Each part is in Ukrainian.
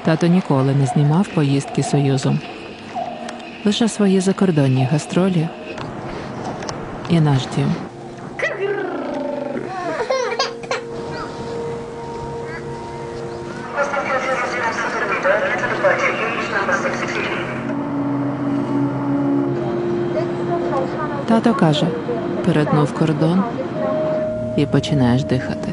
Тато ніколи не знімав поїздки Союзом. Лише свої закордонні гастролі і наш дім. Тато каже, перетнув кордон і починаєш дихати.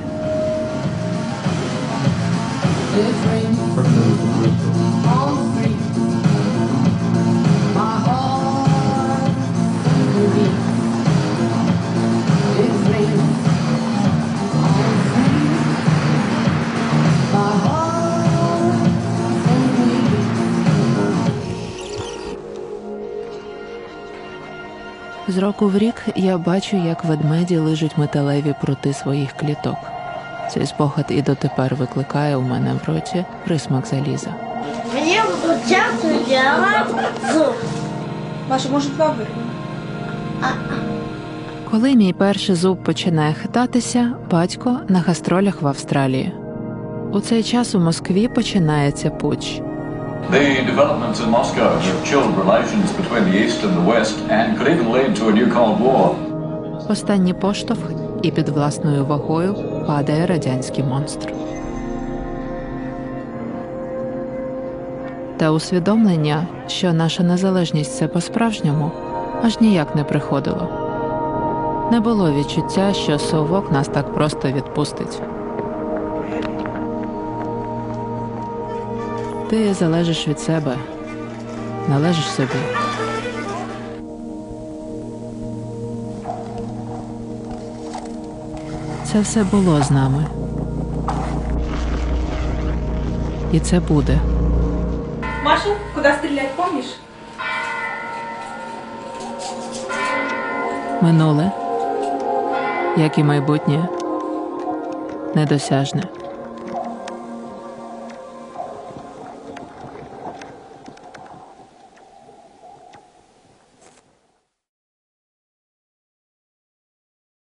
З року в рік я бачу, як ведмеді лижуть металеві прути своїх кліток. Цей спогад і дотепер викликає у мене в роті присмак заліза. Мені будуть часто делать зуб. Маша, може, два вирвемо? Коли мій перший зуб починає хитатися, батько на гастролях в Австралії. У цей час у Москві починається путч. The developments in Moscow have chilled relations between the East and the West and could even lead to a new Cold War. Останній поштовх, і під власною вагою падає радянський монстр. Та усвідомлення, що наша незалежність – це по-справжньому, аж ніяк не приходило. Не було відчуття, що совок нас так просто відпустить. Ти залежиш від себе, належиш собі. Це все було з нами. І це буде. Маша, куди стріляти, помніш? Минуле, як і майбутнє, недосяжне.